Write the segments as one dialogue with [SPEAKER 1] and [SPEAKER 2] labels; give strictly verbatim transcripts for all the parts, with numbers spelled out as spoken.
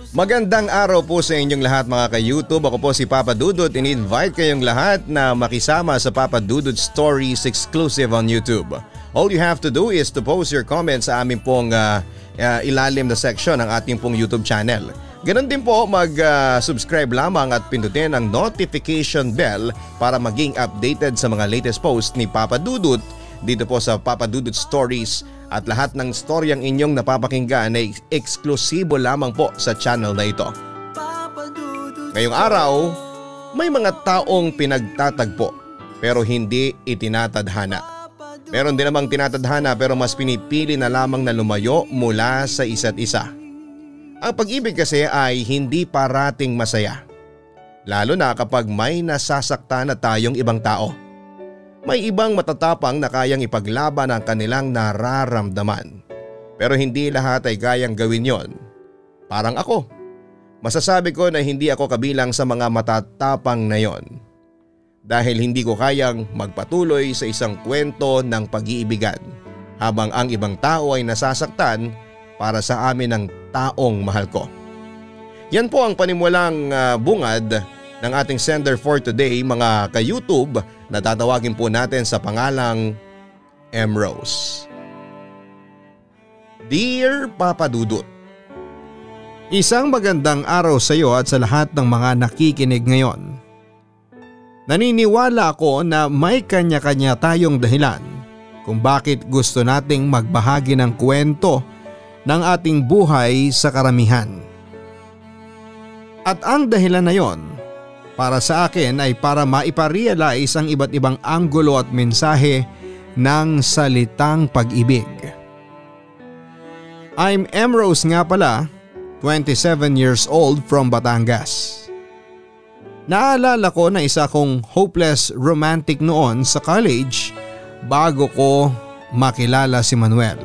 [SPEAKER 1] Magandang araw po sa inyong lahat mga ka-YouTube. Ako po si Papa Dudut. In-invite kayong lahat na makisama sa Papa Dudut Stories exclusive on YouTube. All you have to do is to post your comments sa aming pong uh, uh, ilalim na section ng ating pong YouTube channel. Ganon din po mag-subscribe uh, lamang at pindutin ang notification bell para maging updated sa mga latest post ni Papa Dudut dito po sa Papa Dudut Stories. At lahat ng storyang inyong napapakinggan ay eksklusibo lamang po sa channel na ito. Ngayong araw, may mga taong pinagtatagpo pero hindi itinatadhana. Meron din namang tinatadhana pero mas pinipili na lamang na lumayo mula sa isa't isa. Ang pag-ibig kasi ay hindi parating masaya. Lalo na kapag may nasasaktan na tayong ibang tao. May ibang matatapang na kayang ipaglaban ang kanilang nararamdaman. Pero hindi lahat ay kayang gawin yon. Parang ako. Masasabi ko na hindi ako kabilang sa mga matatapang na yon. Dahil hindi ko kayang magpatuloy sa isang kwento ng pag-iibigan habang ang ibang tao ay nasasaktan para sa amin ng taong mahal ko. Yan po ang panimulang uh, bungad ng ating sender for today mga ka-YouTube na tatawagin po natin sa pangalang Emrose. Dear Papa Dudut, isang magandang araw sa iyo at sa lahat ng mga nakikinig ngayon. Naniniwala ako na may kanya-kanya tayong dahilan kung bakit gusto nating magbahagi ng kwento ng ating buhay sa karamihan. At ang dahilan na yon, para sa akin ay para maiparealize ang iba't ibang anggulo at mensahe ng salitang pag-ibig. I'm Emrose nga pala, twenty-seven years old from Batangas. Naalala ko na isa kong hopeless romantic noon sa college bago ko makilala si Manuel.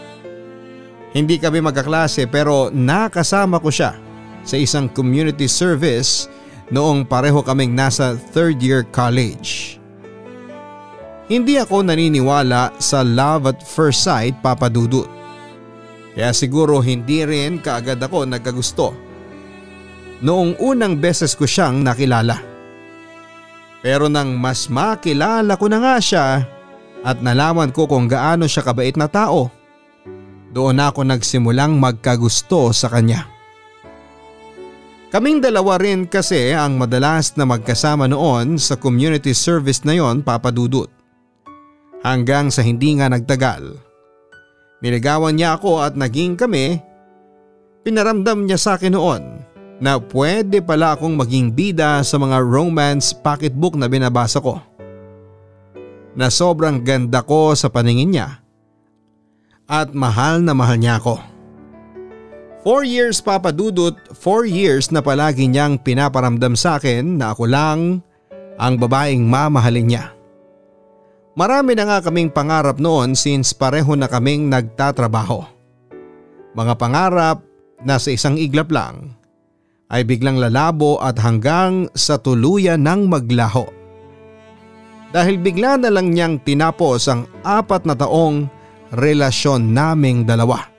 [SPEAKER 1] Hindi kami magkaklase pero nakasama ko siya sa isang community service noong pareho kaming nasa third year college. Hindi ako naniniwala sa love at first sight, Papa Dudut. Kaya siguro hindi rin kaagad ako nagkagusto noong unang beses ko siyang nakilala. Pero nang mas makilala ko na nga siya at nalaman ko kung gaano siya kabait na tao, doon ako nagsimulang magkagusto sa kanya. Kaming dalawa rin kasi ang madalas na magkasama noon sa community service na yon, Papa Dudut. Hanggang sa hindi nga nagtagal. Niligawan niya ako at naging kami. Pinaramdam niya sa akin noon na pwede pala akong maging bida sa mga romance pocketbook na binabasa ko. Na sobrang ganda ko sa paningin niya at mahal na mahal niya ako. Four years, Papa Dudut, four years na palagi niyang pinaparamdam sa akin na ako lang ang babaeng mamahalin niya. Marami na nga kaming pangarap noon since pareho na kaming nagtatrabaho. Mga pangarap na sa isang iglap lang ay biglang lalabo at hanggang sa tuluyan ng maglaho. Dahil bigla na lang niyang tinapos ang apat na taong relasyon naming dalawa.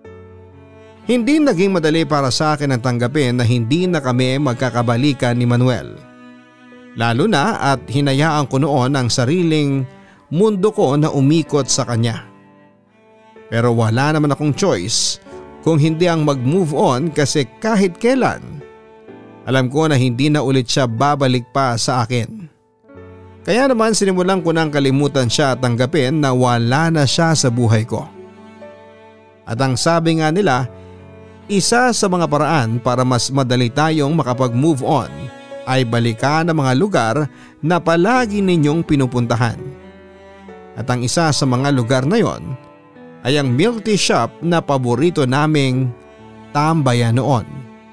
[SPEAKER 1] Hindi naging madali para sa akin ang tanggapin na hindi na kami magkakabalikan ni Manuel. Lalo na at hinayaan ko noon ang sariling mundo ko na umikot sa kanya. Pero wala naman akong choice kung hindi ang mag-move on kasi kahit kailan, alam ko na hindi na ulit siya babalik pa sa akin. Kaya naman sinimulan ko nang kalimutan siya at tanggapin na wala na siya sa buhay ko. At ang sabi nga nila, isa sa mga paraan para mas madali tayong makapag-move on ay balikan ang mga lugar na palagi ninyong pinupuntahan. At ang isa sa mga lugar na yon ay ang milk tea shop na paborito naming tambayan noon.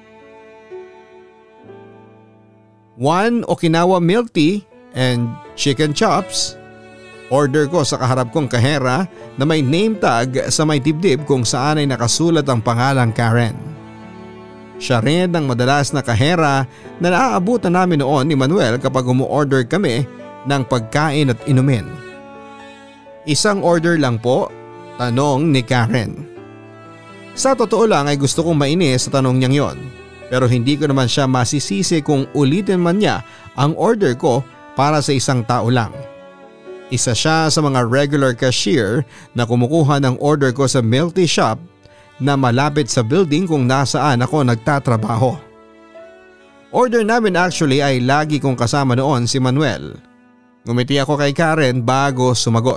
[SPEAKER 1] One Okinawa milk tea and chicken chops. Order ko sa kaharap kong kahera na may name tag sa may dibdib kung saan ay nakasulat ang pangalang Karen. Siya rin ang madalas na kahera na naaabutan namin noon ni Manuel kapag umu-order kami ng pagkain at inumin. Isang order lang po, tanong ni Karen. Sa totoo lang ay gusto kong mainis sa tanong niyang yon. pero hindi ko naman siya masisisi kung ulitin man niya ang order ko para sa isang tao lang. Isa siya sa mga regular cashier na kumukuha ng order ko sa milk tea shop na malapit sa building kung nasaan ako nagtatrabaho. Order namin actually ay lagi kong kasama noon si Manuel. Ngumiti ako kay Karen bago sumagot.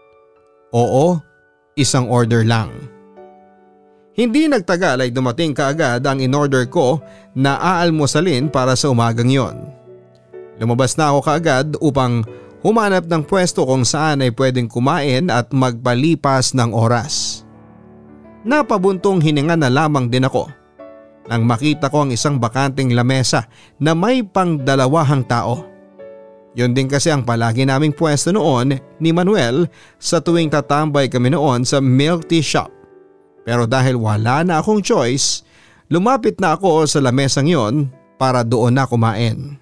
[SPEAKER 1] Oo, isang order lang. Hindi nagtagal ay dumating kaagad ang in-order ko na aalmusalin para sa umagang yon. Lumabas na ako kaagad upang humanap ng pwesto kung saan ay pwedeng kumain at magpalipas ng oras. Napabuntong hininga na lamang din ako nang makita ko ang isang bakanting lamesa na may pangdalawahang tao. Yun din kasi ang palagi naming pwesto noon ni Manuel sa tuwing tatambay kami noon sa milk tea shop. Pero dahil wala na akong choice, lumapit na ako sa lamesang yon para doon na kumain.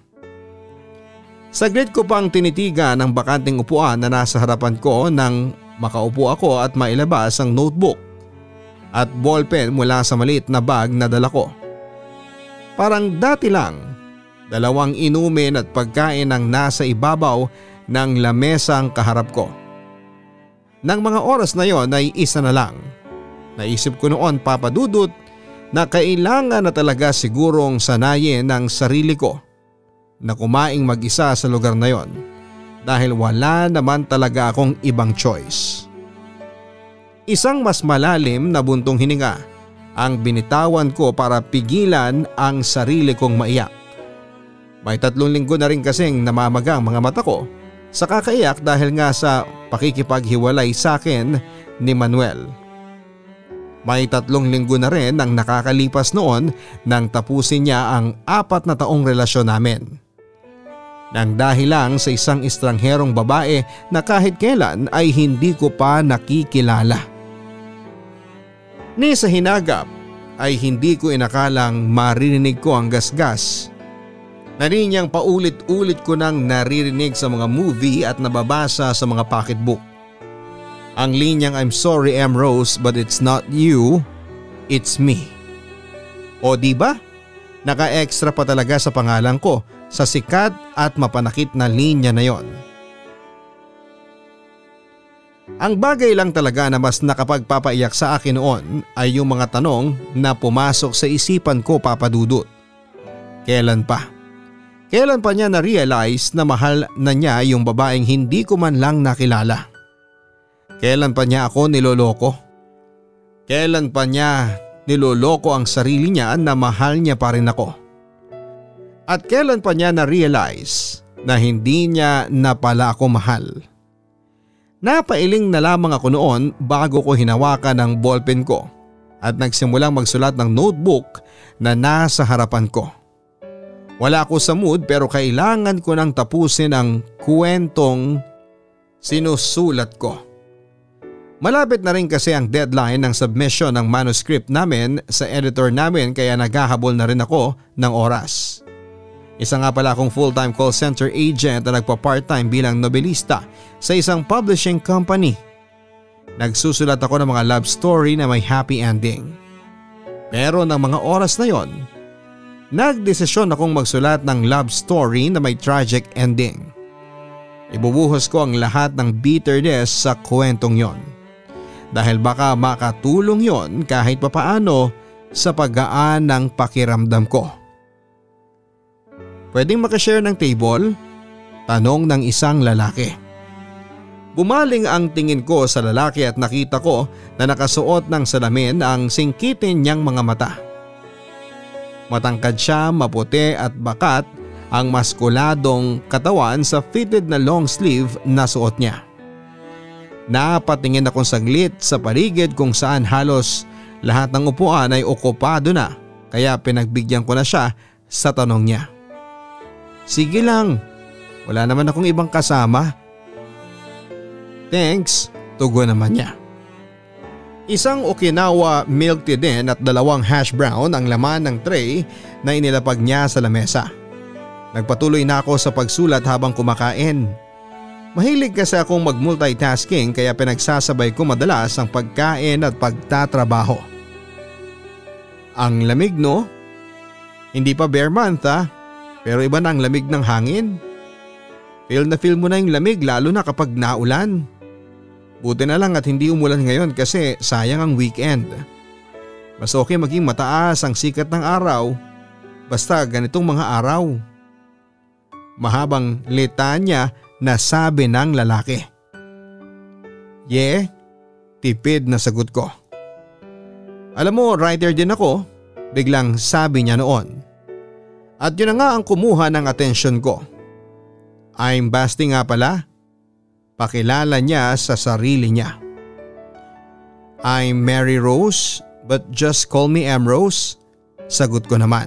[SPEAKER 1] Saglit ko pang tinitigan ang bakanting upuan na nasa harapan ko nang makaupo ako at mailabas ang notebook at ballpen mula sa maliit na bag na dala ko. Parang dati lang, dalawang inumin at pagkain ang nasa ibabaw ng lamesang kaharap ko. Nang mga oras na yon ay isa na lang. Naisip ko noon, Papa Dudut, na kailangan na talaga sigurong sanayin ng sarili ko na kumaing mag-isa sa lugar na yon dahil wala naman talaga akong ibang choice. Isang mas malalim na buntong hininga ang binitawan ko para pigilan ang sarili kong maiyak. May tatlong linggo na rin kasing namamaga ang mga mata ko sa kakaiyak dahil nga sa pakikipaghiwalay sa akin ni Manuel. May tatlong linggo na rin ang nakakalipas noon nang tapusin niya ang apat na taong relasyon namin. Nang dahil lang sa isang estrangherong babae na kahit kailan ay hindi ko pa nakikilala. Ni sa hinagap ay hindi ko inakalang maririnig ko ang gasgas na ninyang paulit-ulit ko nang naririnig sa mga movie at nababasa sa mga pocketbook. Ang linyang I'm sorry Emrose but it's not you, it's me. O diba? Naka-extra pa talaga sa pangalan ko sa sikat at mapanakit na linya na yon. Ang bagay lang talaga na mas nakapagpapaiyak sa akin noon ay yung mga tanong na pumasok sa isipan ko, Papa Dudut. Kailan pa? Kailan pa niya na-realize na mahal na niya yung babaeng hindi ko man lang nakilala? Kailan pa niya ako niloloko? Kailan pa niya niloloko ang sarili niya na mahal niya pa rin ako? At kailan pa niya na-realize na hindi niya na pala ako mahal? Napailing na lamang ako noon bago ko hinawakan ang ballpen ko at nagsimulang magsulat ng notebook na nasa harapan ko. Wala ako sa mood pero kailangan ko nang tapusin ang kwentong sinusulat ko. Malapit na rin kasi ang deadline ng submission ng manuscript namin sa editor namin kaya naghahabol na rin ako ng oras. Isa nga pala akong full-time call center agent na nagpa-part-time bilang nobelista sa isang publishing company. Nagsusulat ako ng mga love story na may happy ending. Pero ng mga oras na yon, nagdesisyon akong magsulat ng love story na may tragic ending. Ibubuhos ko ang lahat ng bitterness sa kwentong yon. Dahil baka makatulong yon kahit papaano sa paggaan ng pakiramdam ko. Pwedeng makashare ng table? Tanong ng isang lalaki. Bumaling ang tingin ko sa lalaki at nakita ko na nakasuot ng salamin ang singkitin niyang mga mata. Matangkad siya, maputi at bakat ang maskuladong katawan sa fitted na long sleeve na suot niya. Napatingin akong saglit sa paligid kung saan halos lahat ng upuan ay okupado na kaya pinagbigyan ko na siya sa tanong niya. Sige lang, wala naman akong ibang kasama. Thanks, tugon naman niya. Isang Okinawa milk tea din at dalawang hash brown ang laman ng tray na inilapag niya sa lamesa. Nagpatuloy na ako sa pagsulat habang kumakain. Mahilig kasi akong mag-multitasking kaya pinagsasabay ko madalas ang pagkain at pagtatrabaho. Ang lamig no? Hindi pa bare month ha, pero iba na ang lamig ng hangin. Feel na feel mo na yung lamig lalo na kapag naulan. Buti na lang at hindi umulan ngayon kasi sayang ang weekend. Mas okay maging mataas ang sikat ng araw basta ganitong mga araw. Mahabang litanya na sabi ng lalaki. Yeah, tipid na sagot ko. Alam mo, writer din ako, biglang sabi niya noon. At yun na nga ang kumuha ng atensyon ko. I'm Basti nga pala. Pakilala niya sa sarili niya. I'm Mary Rose but just call me Emrose. Sagot ko naman.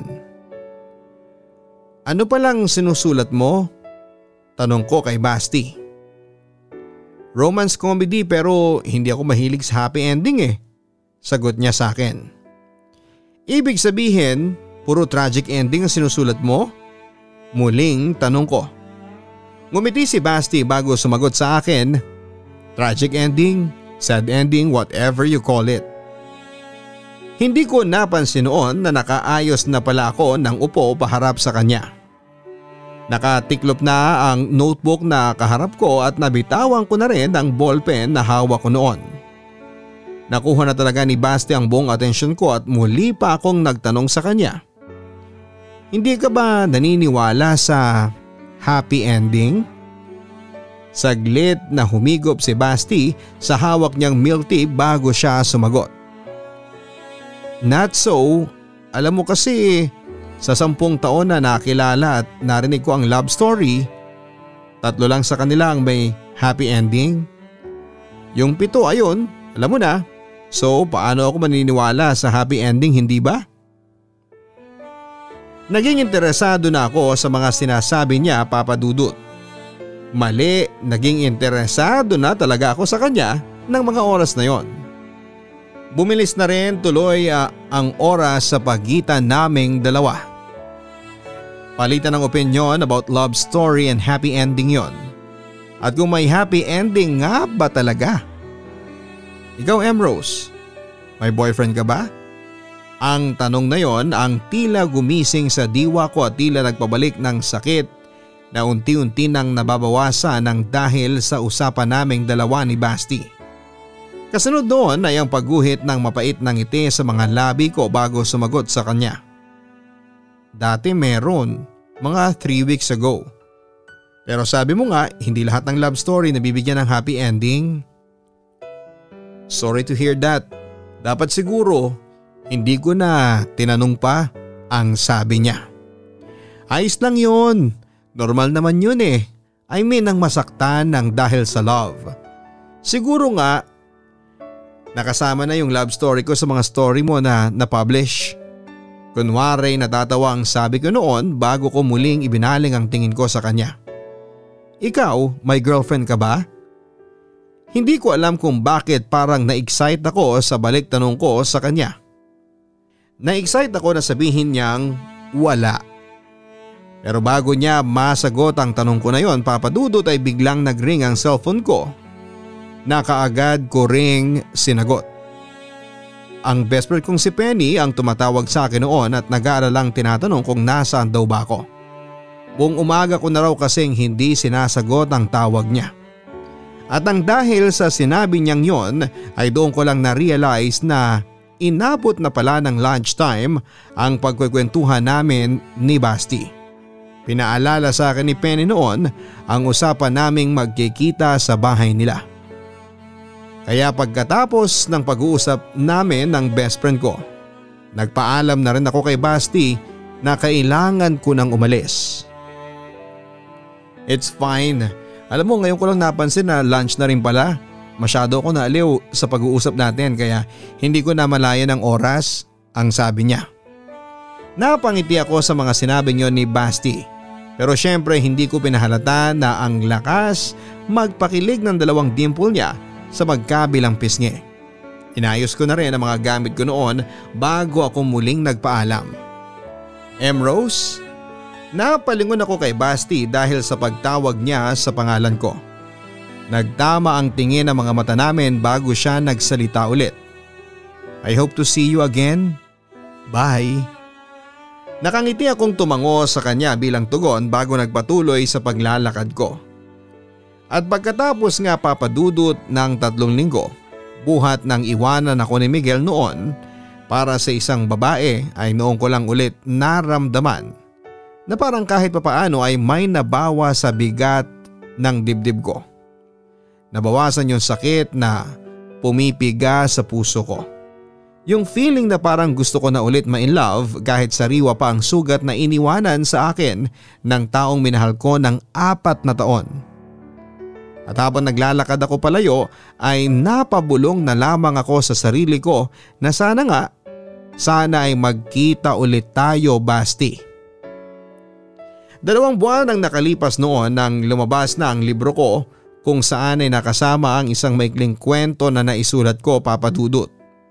[SPEAKER 1] Ano palang sinusulat mo? Tanong ko kay Basti. Romance comedy pero hindi ako mahilig sa happy ending eh. Sagot niya sa akin. Ibig sabihin, puro tragic ending ang sinusulat mo? Muling tanong ko. Ngumiti si Basti bago sumagot sa akin. Tragic ending, sad ending, whatever you call it. Hindi ko napansin noon na nakaayos na pala ako ng upo paharap sa kanya. Nakatiklop na ang notebook na kaharap ko at nabitawan ko na rin ang ballpen na hawak ko noon. Nakuha na talaga ni Basti ang buong atensyon ko at muli pa akong nagtanong sa kanya. Hindi ka ba naniniwala sa happy ending? Saglit na humigop si Basti sa hawak niyang milk tea bago siya sumagot. Not so, alam mo kasi sa sampung taon na nakilala at narinig ko ang love story, tatlo lang sa kanila ang may happy ending. Yung pito ayun, alam mo na, so paano ako maniniwala sa happy ending, hindi ba? Naging interesado na ako sa mga sinasabi niya, Papa Dudut. Mali, naging interesado na talaga ako sa kanya ng mga oras na yon. Bumilis na rin tuloy uh, ang oras sa pagitan naming dalawa. Palitan ng opinion about love story and happy ending yon. At kung may happy ending nga ba talaga? Ikaw, Emrose, may boyfriend ka ba? Ang tanong na yon ang tila gumising sa diwa ko at tila nagpabalik ng sakit na unti-unti nang nababawasan ng dahil sa usapan naming dalawa ni Basti. Kasunod doon ay ang pagguhit ng mapait ng ngiti sa mga labi ko bago sumagot sa kanya. Dati meron, mga three weeks ago. Pero sabi mo nga hindi lahat ng love story nabibigyan ng happy ending. Sorry to hear that. Dapat siguro hindi ko na tinanong pa, ang sabi niya. Ayos lang yun. Normal naman yun eh. I mean ang masaktan ng dahil sa love. Siguro nga nakasama na yung love story ko sa mga story mo na na-publish. Kunwari natatawa ang sabi ko noon bago ko muling ibinaling ang tingin ko sa kanya. Ikaw, may girlfriend ka ba? Hindi ko alam kung bakit parang na-excite ako sa balik tanong ko sa kanya. Na-excite ako na sabihin niyang wala. Pero bago niya masagot ang tanong ko na yon, Papa Dudut, ay biglang nagring ang cellphone ko. Nakaagad ko ring sinagot. Ang best friend kong si Penny ang tumatawag sa akin noon at nag-aaralang tinatanong kung nasaan daw ba ako. Buong umaga ko na raw kasing hindi sinasagot ang tawag niya. At ang dahil sa sinabi niyang yon ay doon ko lang na-realize na inabot na pala ng lunchtime ang pagkukwentuhan namin ni Basti. Pinaalala sa akin ni Penny noon ang usapan naming magkikita sa bahay nila. Kaya pagkatapos ng pag-uusap namin ng best friend ko, nagpaalam na rin ako kay Basti na kailangan ko nang umalis. It's fine. Alam mo, ngayon ko lang napansin na lunch na rin pala. Masyado ako naaliw sa pag-uusap natin kaya hindi ko namalayan ang oras, ang sabi niya. Napangiti ako sa mga sinabi niyo ni Basti, pero syempre hindi ko pinahalata na ang lakas magpakilig ng dalawang dimple niya sa magkabilang pisngi. Inayos ko na rin ang mga gamit ko noon bago ako muling nagpaalam. Emrose, napalingon ako kay Basti dahil sa pagtawag niya sa pangalan ko. Nagtama ang tingin ng mga mata namin bago siya nagsalita ulit. I hope to see you again. Bye. Nakangiti akong tumango sa kanya bilang tugon bago nagpatuloy sa paglalakad ko. At pagkatapos nga Papa Dudut ng tatlong linggo, buhat ng iwanan ako ni Miguel noon para sa isang babae ay noon ko lang ulit naramdaman na parang kahit papaano ay may nabawa sa bigat ng dibdib ko. Nabawasan yung sakit na pumipiga sa puso ko. Yung feeling na parang gusto ko na ulit ma-inlove kahit sariwa pa ang sugat na iniwanan sa akin ng taong minahal ko ng apat na taon. At habang naglalakad ako palayo ay napabulong na lamang ako sa sarili ko na sana nga, sana ay magkita ulit tayo, Basti. Dalawang buwan ang nakalipas noon nang lumabas na ang libro ko kung saan ay nakasama ang isang maikling kwento na naisulat ko, Papa Dudut.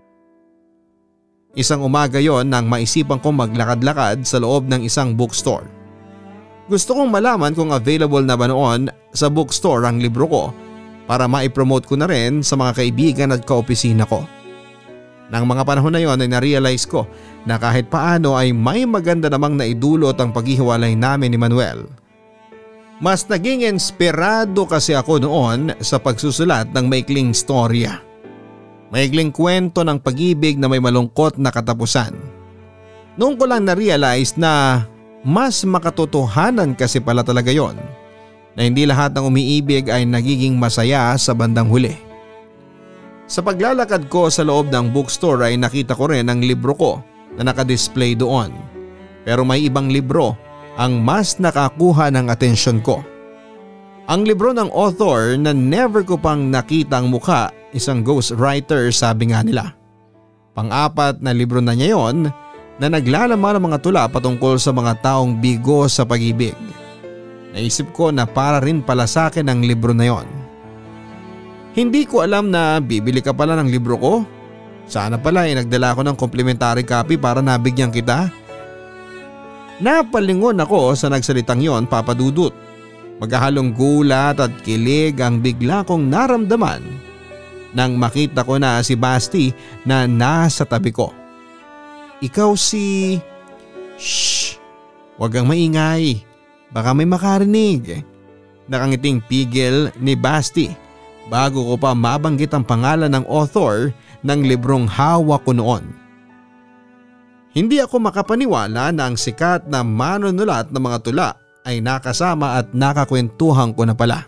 [SPEAKER 1] Isang umaga yon nang maisipan kong maglakad-lakad sa loob ng isang bookstore. Gusto kong malaman kung available na ba noon sa bookstore ang libro ko para maipromote ko na rin sa mga kaibigan at kaopisina ko. Nang mga panahon na yon ay narealize ko na kahit paano ay may maganda namang naidulot ang paghihiwalay namin ni Manuel. Mas naging inspirado kasi ako noon sa pagsusulat ng maikling storya. Maikling kwento ng pag-ibig na may malungkot na katapusan. Noon ko lang na-realize na mas makatotohanan kasi pala talaga yon, na hindi lahat ng umiibig ay nagiging masaya sa bandang huli. Sa paglalakad ko sa loob ng bookstore ay nakita ko rin ang libro ko na nakadisplay doon. Pero may ibang libro ang mas nakakuha ng atensyon ko. Ang libro ng author na never ko pang nakita ang mukha, isang ghostwriter sabi nga nila. Pang-apat na libro na niya yon na naglalaman ng mga tula patungkol sa mga taong bigo sa pag-ibig. Naisip ko na para rin pala sa akin ang libro na yon. Hindi ko alam na bibili ka pala ng libro ko. Sana pala ay nagdala ko ng complimentary copy para nabigyan kita. Napalingon ako sa nagsalitang yon, Papa Dudut. Maghahalong gulat at kilig ang bigla kong naramdaman nang makita ko na si Basti na nasa tabi ko. Ikaw si… Shh! Huwag kang maingay. Baka may makarinig. Nakangiting pigil ni Basti bago ko pa mabanggit ang pangalan ng author ng librong hawak ko noon. Hindi ako makapaniwala na ang sikat na manunulat ng mga tula ay nakasama at nakakwentuhan ko na pala.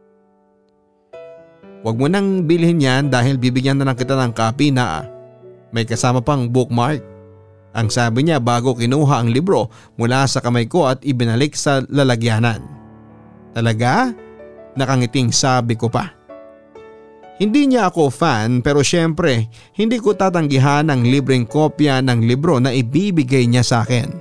[SPEAKER 1] Huwag mo nang bilhin yan dahil bibigyan na lang kita ng copy na may kasama pang bookmark. Ang sabi niya bago kinuha ang libro mula sa kamay ko at ibinalik sa lalagyanan. Talaga? Nakangiting sabi ko pa. Hindi niya ako fan pero syempre hindi ko tatanggihan ang libreng kopya ng libro na ibibigay niya sa akin.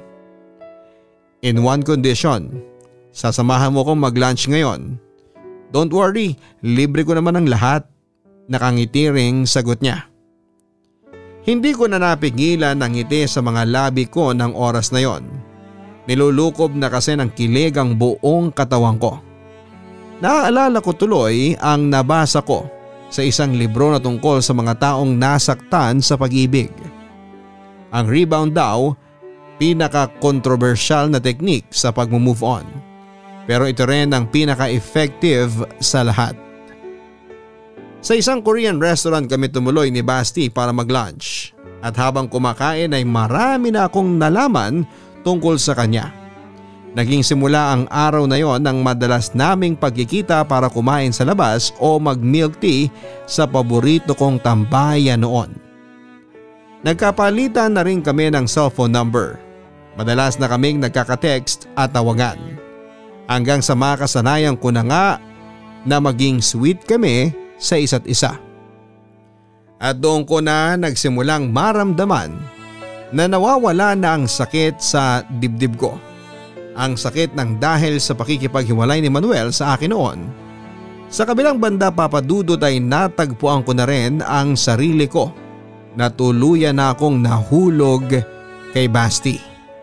[SPEAKER 1] In one condition, sasamahan mo kong mag-lunch ngayon. Don't worry, libre ko naman ang lahat. Nakangiti ring sagot niya. Hindi ko na napigilan ang ngiti sa mga labi ko ng oras na yon. Nilulukob na kasi ng kilig ang buong katawan ko. Naaalala ko tuloy ang nabasa ko sa isang libro na tungkol sa mga taong nasaktan sa pag-ibig. Ang rebound daw, pinaka-controversial na technique sa pag-move on. Pero ito rin ang pinaka-effective sa lahat. Sa isang Korean restaurant kami tumuloy ni Basti para mag-lunch at habang kumakain ay marami na akong nalaman tungkol sa kanya. Naging simula ang araw na yon ng madalas naming pagkikita para kumain sa labas o mag-milk tea sa paborito kong tambayan noon. Nagkapalitan na rin kami ng cellphone number. Madalas na kaming nagkaka-text at tawagan. Hanggang sa makasanayan ko na nga na maging sweet kami sa isa't isa. At doon ko na nagsimulang maramdaman na nawawala na ang sakit sa dibdib ko. Ang sakit ng dahil sa pakikipaghiwalay ni Manuel sa akin noon. Sa kabilang banda, Papa Dudut, ay natagpuan ko na rin ang sarili ko na tuluyan na akong nahulog kay Basti.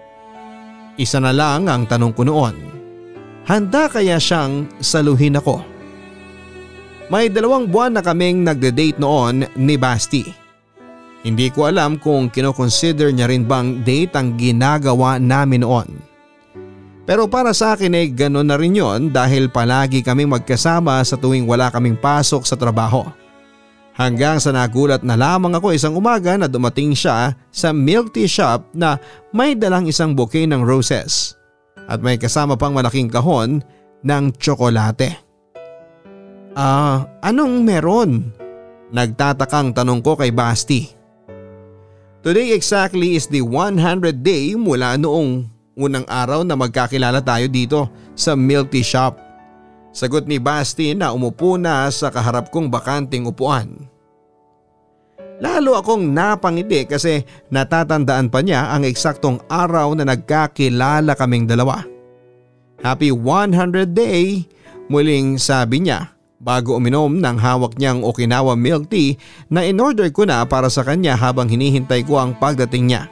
[SPEAKER 1] Isa na lang ang tanong ko noon. Handa kaya siyang saluhin ako? May dalawang buwan na kaming nagde-date noon ni Basti. Hindi ko alam kung kinoconsider niya rin bang date ang ginagawa namin noon. Pero para sa akin ay gano'n na rin yon dahil palagi kaming magkasama sa tuwing wala kaming pasok sa trabaho. Hanggang sa nagulat na lamang ako isang umaga na dumating siya sa milk tea shop na may dalang isang bouquet ng roses at may kasama pang malaking kahon ng tsokolate. Ah, anong meron? Nagtatakang tanong ko kay Basti. Today exactly is the one hundredth day mula noong unang araw na magkakilala tayo dito sa milk tea shop. Sagot ni Basti na umupo na sa kaharap kong bakanting upuan. Lalo akong napangiti kasi natatandaan pa niya ang eksaktong araw na nagkakilala kaming dalawa. Happy one hundredth day, muling sabi niya bago uminom ng hawak niyang Okinawa milk tea na in-order ko na para sa kanya habang hinihintay ko ang pagdating niya.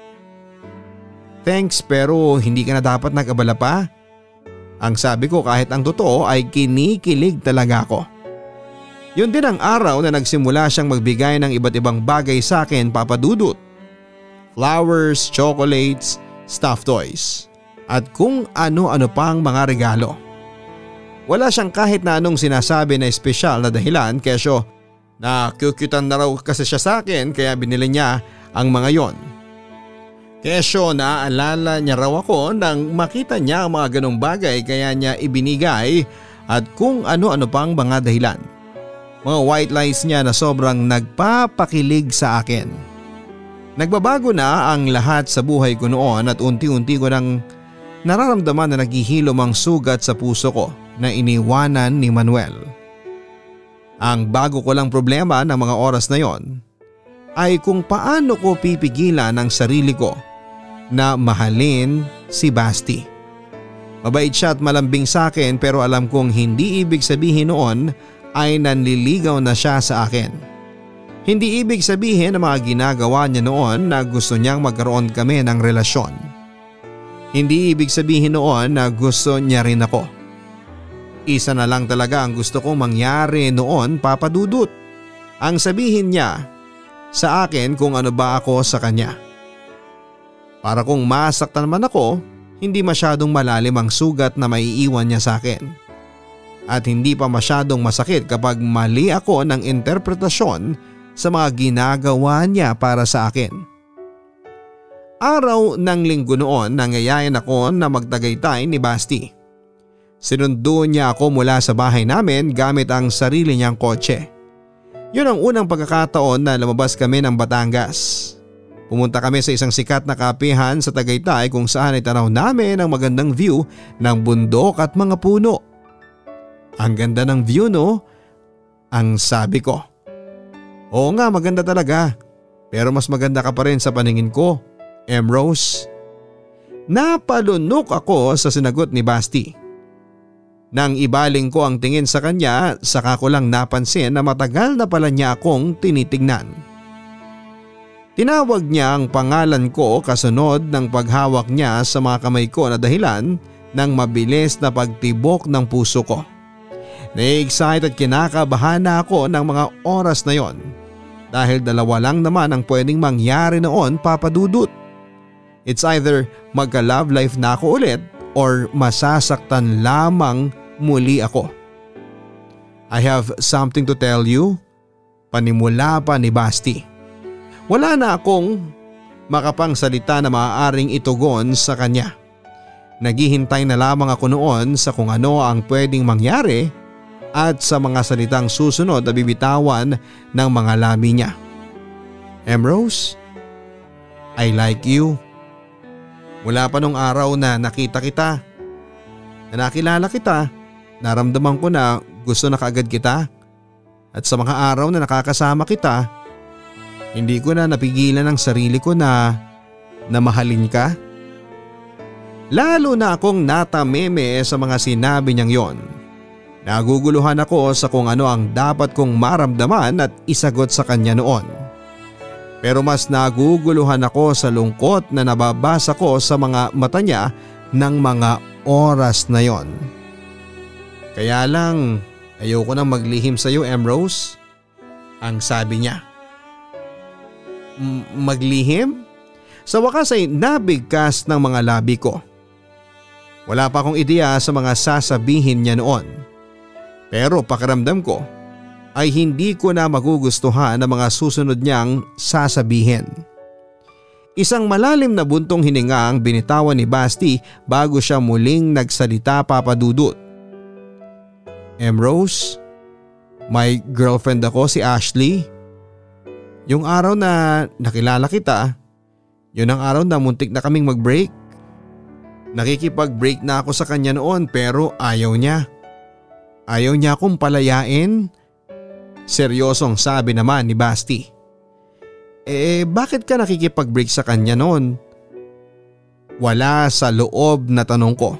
[SPEAKER 1] Thanks pero hindi ka na dapat nag-abala pa. Ang sabi ko kahit ang totoo ay kinikilig talaga ako. Yun din ang araw na nagsimula siyang magbigay ng iba't ibang bagay sa akin, Papa Dudut. Flowers, chocolates, stuffed toys at kung ano-ano pang mga regalo. Wala siyang kahit na anong sinasabi na espesyal na dahilan kesyo na kukyutan na raw kasi siya sa akin kaya binili niya ang mga yon. Kesyo naaalala niya raw ako nang makita niya ang mga ganong bagay kaya niya ibinigay at kung ano-ano pang mga dahilan. Mga white lies niya na sobrang nagpapakilig sa akin. Nagbabago na ang lahat sa buhay ko noon at unti-unti ko nang nararamdaman na naghihilom ang sugat sa puso ko na iniwanan ni Manuel. Ang bago ko lang problema ng mga oras na yon ay kung paano ko pipigilan ang sarili ko na mahalin si Basti. Mabait siya at malambing sa akin pero alam kong hindi ibig sabihin noon ay nanliligaw na siya sa akin. Hindi ibig sabihin na mga ginagawa niya noon na gusto niyang magkaroon kami ng relasyon. Hindi ibig sabihin noon na gusto niya rin ako. Isa na lang talaga ang gusto kong mangyari noon, Papa Dudut. Ang sabihin niya sa akin kung ano ba ako sa kanya. Para kung masaktan man ako, hindi masyadong malalim ang sugat na maiiwan niya sa akin. At hindi pa masyadong masakit kapag mali ako ng interpretasyon sa mga ginagawa niya para sa akin. Araw ng linggo noon nangayayan ako na magtagaytay ni Basti. Sinundo niya ako mula sa bahay namin gamit ang sarili niyang kotse. Yun ang unang pagkakataon na lumabas kami ng Batangas. Pumunta kami sa isang sikat na kapihan sa Tagaytay kung saan ay tanaw namin ang magandang view ng bundok at mga puno. Ang ganda ng view, no? Ang sabi ko. Oo nga, maganda talaga. Pero mas maganda ka pa rin sa paningin ko, Emrose. Napalunok ako sa sinagot ni Basti. Nang ibaling ko ang tingin sa kanya, saka ko lang napansin na matagal na pala niya akong tinitignan. Tinawag niya ang pangalan ko kasunod ng paghawak niya sa mga kamay ko na dahilan ng mabilis na pagtibok ng puso ko. Na-excite at kinakabahan na ako ng mga oras na yon dahil dalawa lang naman ang pwedeng mangyari noon, Papa Dudut. It's either magka-love life na ako ulit or masasaktan lamang muli ako. I have something to tell you, panimula pa ni Basti. Wala na akong makapangsalita na maaaring itugon sa kanya. Naghihintay na lamang ako noon sa kung ano ang pwedeng mangyari at sa mga salitang susunod na bibitawan ng mga labi niya. Emrose, I like you. Mula pa nung araw na nakita kita, na nakilala kita, naramdaman ko na gusto na kaagad kita. At sa mga araw na nakakasama kita, hindi ko na napigilan ang sarili ko na na mahalin ka. Lalo na akong natameme sa mga sinabi niyang yon. Naguguluhan ako sa kung ano ang dapat kong maramdaman at isagot sa kanya noon. Pero mas naguguluhan ako sa lungkot na nababasa ko sa mga mata niya ng mga oras na yon. Kaya lang ayoko nang maglihim sa iyo, Emrose, ang sabi niya. m- maglihim? Sa wakas ay nabigkas ng mga labi ko. Wala pa akong ideya sa mga sasabihin niya noon. Pero pakiramdam ko ay hindi ko na magugustuhan ang mga susunod niyang sasabihin. Isang malalim na buntong hininga ang binitawan ni Basti bago siya muling nagsalita, Papa Dudut. Emrose, may girlfriend ako, si Ashley. Yung araw na nakilala kita, yun ang araw na muntik na kaming mag-break. Nakikipag-break na ako sa kanya noon pero ayaw niya. Ayaw niya akong palayain. Seryosong sabi naman ni Basti. Eh bakit ka nakikipag-break sa kanya noon? Wala sa loob na tanong ko.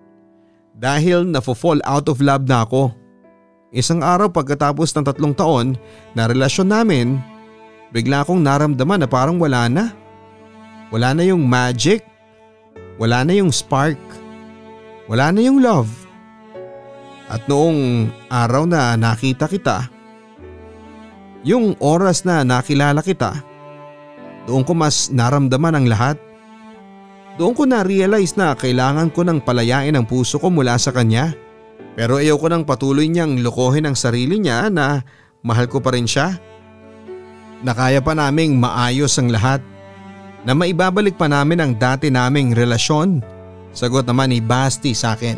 [SPEAKER 1] Dahil nafo-fall out of love na ako. Isang araw pagkatapos ng tatlong taon na relasyon namin, bigla akong naramdaman na parang wala na. Wala na yung magic. Wala na yung spark. Wala na yung love. At noong araw na nakita kita, yung oras na nakilala kita, doon ko mas naramdaman ang lahat. Doon ko na-realize na kailangan ko nang palayain ang puso ko mula sa kanya. Pero ayaw ko nang patuloy niyang lokohin ang sarili niya na mahal ko pa rin siya. Na kaya pa naming maayos ang lahat. Na maibabalik pa namin ang dati naming relasyon. Sagot naman ni Basti sa akin.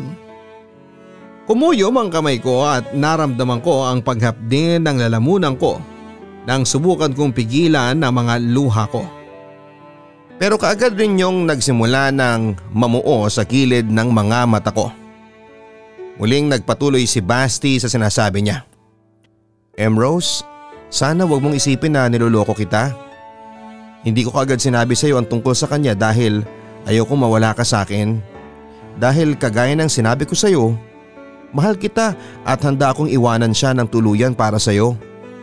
[SPEAKER 1] Kumuyom ang kamay ko at naramdaman ko ang paghapdin ng lalamunan ko nang subukan kong pigilan ang mga luha ko. Pero kaagad rin yung nagsimula ng mamuo sa gilid ng mga mata ko. Muling nagpatuloy si Basti sa sinasabi niya. Emrose, sana wag mong isipin na niloloko kita. Hindi ko kaagad sinabi sa iyo ang tungkol sa kanya dahil ayoko mawala ka sa akin. Dahil kagaya ng sinabi ko sa iyo, mahal kita at handa akong iwanan siya ng tuluyan para sa iyo.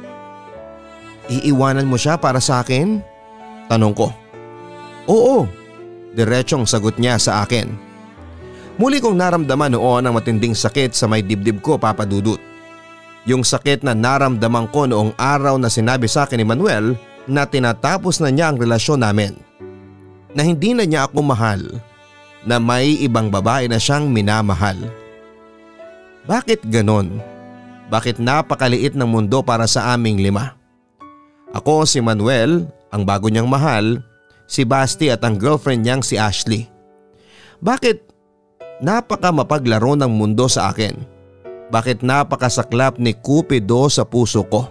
[SPEAKER 1] Iiwanan mo siya para sa akin? Tanong ko. Oo, diretsong sagot niya sa akin. Muli kong naramdaman noon ang matinding sakit sa may dibdib ko, Papa Dudut. Yung sakit na naramdaman ko noong araw na sinabi sa akin ni Manuel na tinatapos na niya ang relasyon namin. Na hindi na niya ako mahal, na may ibang babae na siyang minamahal. Bakit ganon? Bakit napakaliit ng mundo para sa aming lima? Ako si Manuel, ang bago niyang mahal, si Basti at ang girlfriend niyang si Ashley. Bakit napaka mapaglaro ng mundo sa akin? Bakit napakasaklap ni Cupido sa puso ko?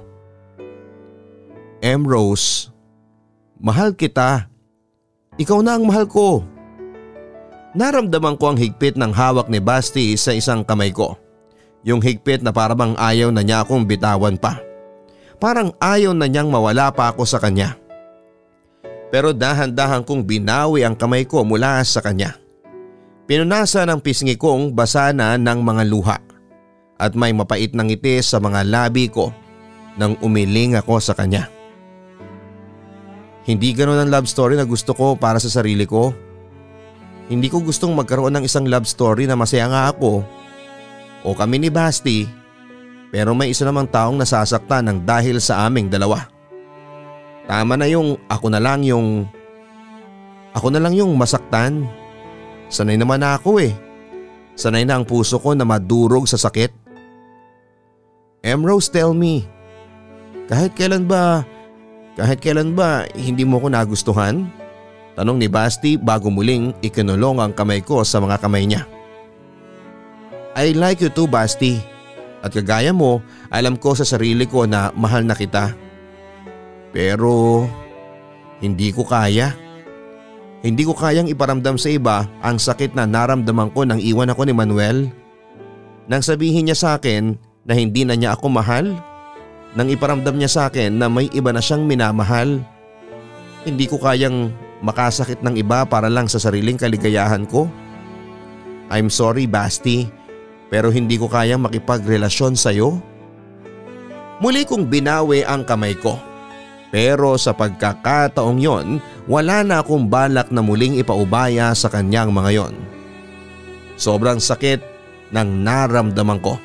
[SPEAKER 1] Emrose, mahal kita. Ikaw na ang mahal ko. Naramdaman ko ang higpit ng hawak ni Basti sa isang kamay ko. Yung higpit na parang ayaw na niya akong bitawan pa. Parang ayaw na niyang mawala pa ako sa kanya. Pero dahan-dahan kong binawi ang kamay ko mula sa kanya. Pinunasan ang pisngi kong basa na ng mga luha. At may mapait na ngiti sa mga labi ko nang umiling ako sa kanya. Hindi ganoon ang love story na gusto ko para sa sarili ko. Hindi ko gustong magkaroon ng isang love story na masaya nga ako o kami ni Basti, pero may isa namang taong nasasaktan ng dahil sa aming dalawa. Tama na yung ako na lang yung ako na lang yung masaktan. Sanay naman na ako eh. Sanay na ang puso ko na madurog sa sakit. Emrose, tell me, kahit kailan ba Kahit kailan ba hindi mo ko nagustuhan? Tanong ni Basti bago muling ikinulong ang kamay ko sa mga kamay niya. I like you too, Basti. At kagaya mo, alam ko sa sarili ko na mahal na kita. Pero hindi ko kaya. Hindi ko kayang iparamdam sa iba ang sakit na naramdaman ko nang iwan ako ni Manuel. Nang sabihin niya sa akin na hindi na niya ako mahal. Nang iparamdam niya sa akin na may iba na siyang minamahal. Hindi ko kayang makasakit ng iba para lang sa sariling kaligayahan ko. I'm sorry, Basti, pero hindi ko kayang makipagrelasyon sa'yo. Muli kong binawi ang kamay ko. Pero sa pagkakataong yon, wala na akong balak na muling ipaubaya sa kanyang mga yon. Sobrang sakit ng naramdaman ko.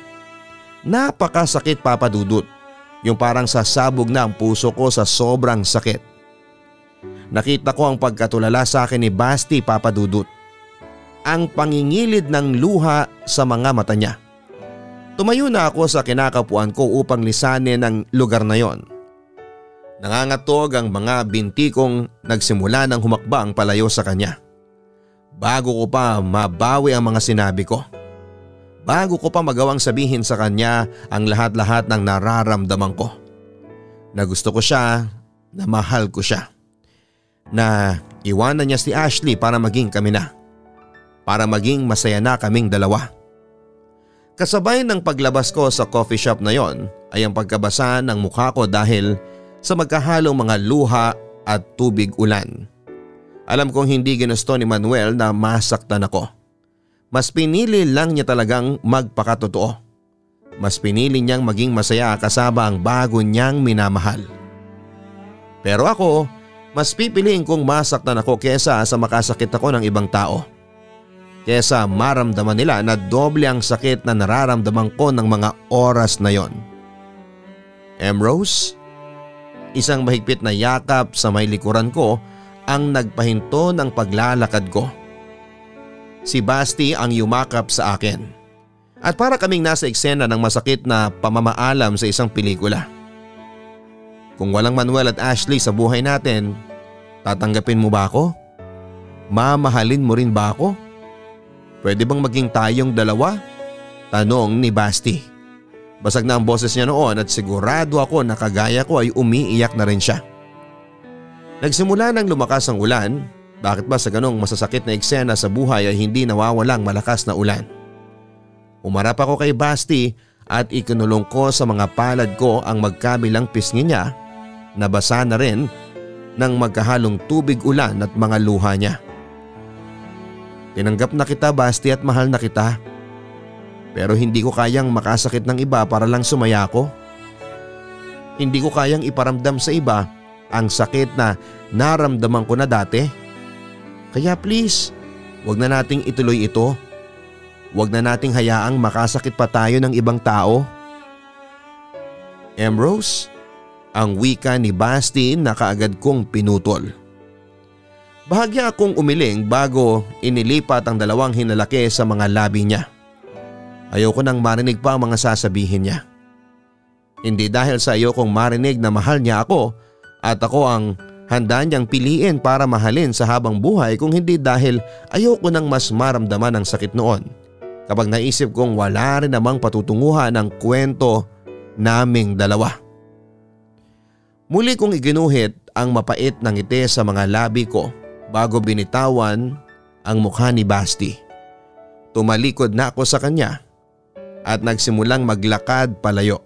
[SPEAKER 1] Napakasakit, Papa Dudut. Yung parang sasabog na ang puso ko sa sobrang sakit. nakita ko ang pagkatulala sa akin ni Basti, Papa Dudut. Ang pangingilid ng luha sa mga mata niya. Tumayo na ako sa kinakapuan ko upang lisanin ang lugar na yon. Nangangatog ang mga binti kong nagsimula ng humakbang palayo sa kanya. Bago ko pa mabawi ang mga sinabi ko. Bago ko pa magawang sabihin sa kanya ang lahat-lahat ng nararamdaman ko. Na gusto ko siya, na mahal ko siya. Na iwanan niya si Ashley para maging kami na. Para maging masaya na kaming dalawa. Kasabay ng paglabas ko sa coffee shop na yon ay ang pagkabasa ng mukha ko dahil sa magkahalong mga luha at tubig ulan. Alam kong hindi ginusto ni Manuel na masaktan ako. Mas pinili lang niya talagang magpakatotoo. Mas pinili niyang maging masaya kasama ang bago niyang minamahal. Pero ako, mas pipiliin kong masaktan ako kesa sa makasakit ako ng ibang tao. Kesa maramdaman nila na doble ang sakit na nararamdaman ko ng mga oras na yon. Emrose, isang mahigpit na yakap sa may likuran ko ang nagpahinto ng paglalakad ko. Si Basti ang yumakap sa akin. At para kaming nasa eksena ng masakit na pamamaalam sa isang pelikula. Kung walang Manuel at Ashley sa buhay natin, tatanggapin mo ba ako? Mamahalin mo rin ba ako? Pwede bang maging tayong dalawa? Tanong ni Basti. Basag na ang boses niya noon at sigurado ako na kagaya ko ay umiiyak na rin siya. Nagsimula nang lumakas ang ulan. Bakit ba sa ganong masasakit na eksena sa buhay ay hindi nawawalang malakas na ulan? Umarap ako kay Basti at ikinulong ko sa mga palad ko ang magkabilang pisngi niya na basa na rin ng magkahalong tubig ulan at mga luha niya. Tinanggap na kita, Basti, at mahal na kita. Pero hindi ko kayang makasakit ng iba para lang sumaya ko. Hindi ko kayang iparamdam sa iba ang sakit na naramdaman ko na dati. Kaya please, wag na nating ituloy ito. Wag na nating hayaang makasakit pa tayo ng ibang tao. Emrose, ang wika ni Basti na kaagad kong pinutol. Bahagya akong umiling bago inilipat ang dalawang hinalaki sa mga labi niya. Ayoko nang marinig pa ang mga sasabihin niya. Hindi dahil sa ayokong marinig na mahal niya ako at ako ang handa niyang piliin para mahalin sa habang buhay, kung hindi dahil ayoko nang mas maramdaman ang sakit noon kapag naisip kong wala rin namang patutunguhan ang kwento naming dalawa. Muli kong iginuhit ang mapait na ngiti sa mga labi ko bago binitawan ang mukha ni Basti. Tumalikod na ako sa kanya at nagsimulang maglakad palayo.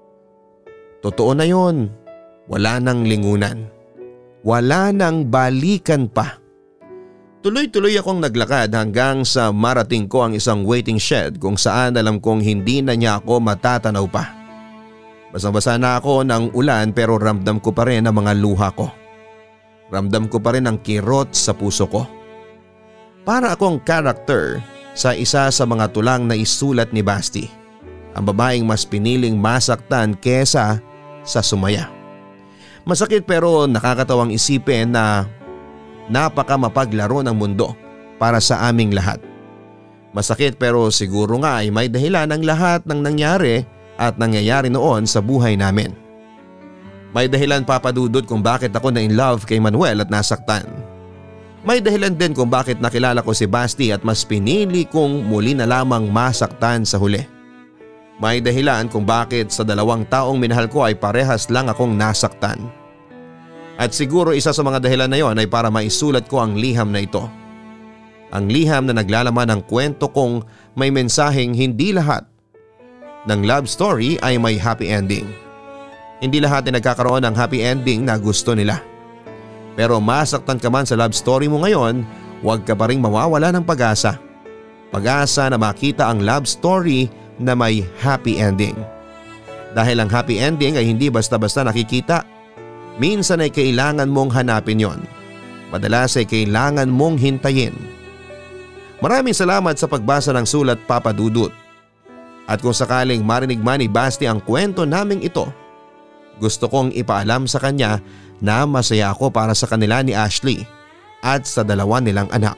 [SPEAKER 1] Totoo na yon, wala nang lingunan. Wala nang balikan pa. Tuloy-tuloy akong naglakad hanggang sa marating ko ang isang waiting shed kung saan alam kong hindi na niya ako matatanaw pa. Basang-basa na ako ng ulan pero ramdam ko pa rin ang mga luha ko. Ramdam ko pa rin ang kirot sa puso ko. Para akong character sa isa sa mga tulang na isulat ni Basti. Ang babaeng mas piniling masaktan kesa sa sumaya. Masakit pero nakakatawang isipin na napaka mapaglaro ng mundo para sa aming lahat. Masakit pero siguro nga ay may dahilan ang lahat ng nangyari at nangyayari noon sa buhay namin. May dahilan, Papa Dudut, kung bakit ako na in love kay Manuel at nasaktan. May dahilan din kung bakit nakilala ko si Basti at mas pinili kong muli na lamang masaktan sa huli. May dahilan kung bakit sa dalawang taong minahal ko ay parehas lang akong nasaktan. At siguro isa sa mga dahilan na yon ay para maisulat ko ang liham na ito. Ang liham na naglalaman ng kwento kong may mensaheng hindi lahat ng love story ay may happy ending. Hindi lahat ay nagkakaroon ng happy ending na gusto nila. Pero masaktan ka man sa love story mo ngayon, huwag ka pa rin mawawala ng pag-asa. Pag-asa na makita ang love story na may happy ending. Dahil ang happy ending ay hindi basta-basta nakikita. Minsan ay kailangan mong hanapin yon. Madalas ay kailangan mong hintayin. Maraming salamat sa pagbasa ng sulat, Papa Dudut. At kung sakaling marinig man ni Basti ang kwento naming ito, gusto kong ipaalam sa kanya na masaya ako para sa kanila ni Ashley at sa dalawa nilang anak.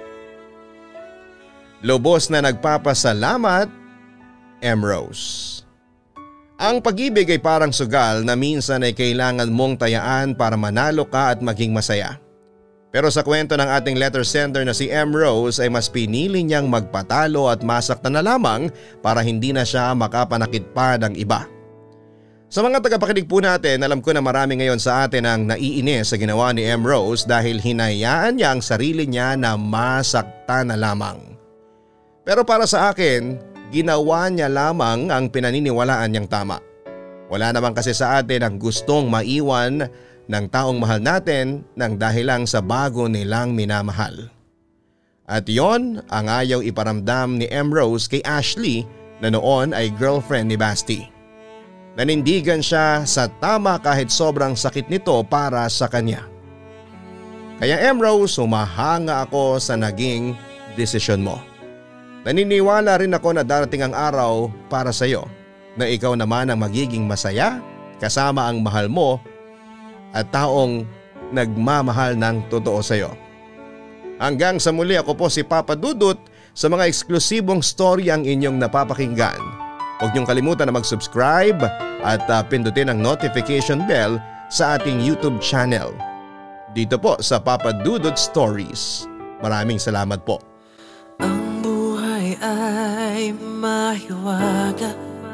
[SPEAKER 1] Lubos na nagpapasalamat, Emrose. Ang pag-ibig ay parang sugal na minsan ay kailangan mong tayaan para manalo ka at maging masaya. Pero sa kwento ng ating letter sender na si Emrose ay mas pinili niyang magpatalo at masaktan na lamang para hindi na siya makapanakit pa ng iba. Sa mga tagapakinig po natin, alam ko na marami ngayon sa atin ang naiinis sa ginawa ni Emrose dahil hinayaan niya ang sarili niya na masaktan na lamang. Pero para sa akin, ginawa niya lamang ang pinaniniwalaan niyang tama. Wala naman kasi sa atin ang gustong maiwan ng taong mahal natin nang dahil lang sa bago nilang minamahal. At yon ang ayaw iparamdam ni Emrose kay Ashley na noon ay girlfriend ni Basti. Nanindigan siya sa tama kahit sobrang sakit nito para sa kanya. Kaya Emrose, humahanga ako sa naging desisyon mo. Naniniwala rin ako na darating ang araw para sa iyo na ikaw naman ang magiging masaya kasama ang mahal mo at taong nagmamahal ng totoo sa iyo. Hanggang sa muli, ako po si Papa Dudut. Sa mga eksklusibong story ang inyong napapakinggan, huwag niyong kalimutan na mag-subscribe at uh, pindutin ang notification bell sa ating YouTube channel. Dito po sa Papa Dudut Stories. Maraming salamat po.
[SPEAKER 2] Ang buhay ay mahiwaga,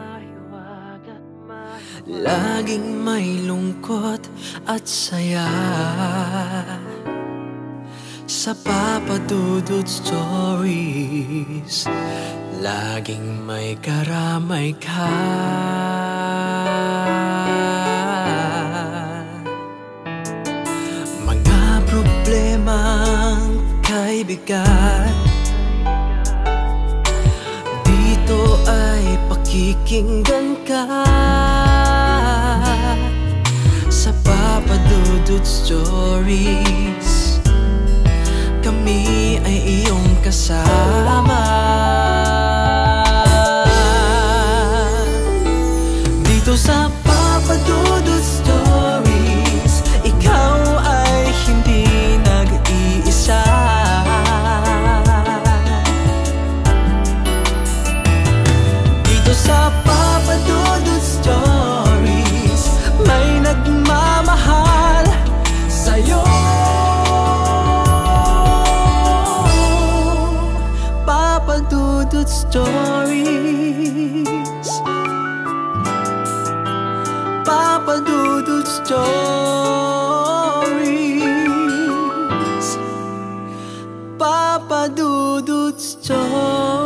[SPEAKER 2] laging may lungkot at saya. Sa Papa Dudut Stories, laging may karamay ka. Mga problemang kay bigat, dito ay pakikinggan ka. Sa Papa Dudut Stories, kami ay iyong kasama. Dito sa Papa Dudut Stories, ikaw ay hindi nag-iisa. Dito sa Papa Dudut Stories, may nagmamahal sa'yo. Papa Dudut Stories, Papa Dudut Stories, Papa Dudut Stories.